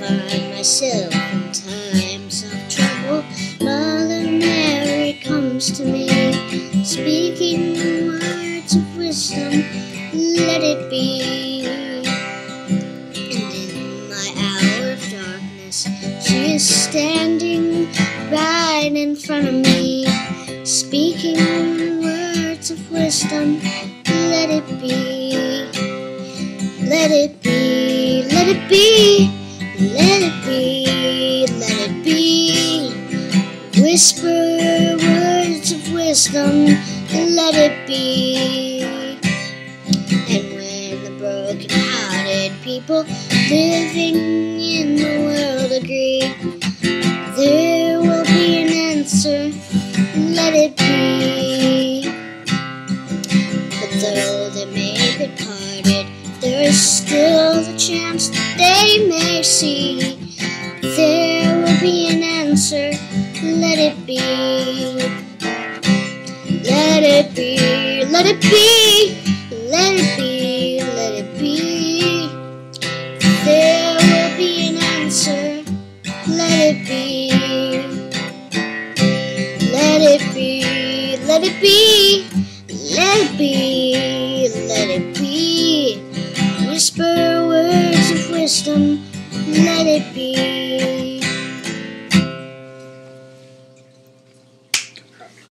find myself in times of trouble, Mother Mary comes to me, speaking words of wisdom, let it be. And in my hour of darkness, she is standing right in front of me, speaking words of wisdom, let it be. Let it be, let it be, let it be, let it be. Whisper words of wisdom, let it be. And when the broken-hearted people living in the world agree, there will be an answer, let it be. But though they may be parted, there is still the chance that they may see. There will be an answer, let it be. Let it be, let it be, let it be, let it be. There will be an answer, let it be. Let it be, let it be, let it be, let it be. Whisper words of wisdom, let it be.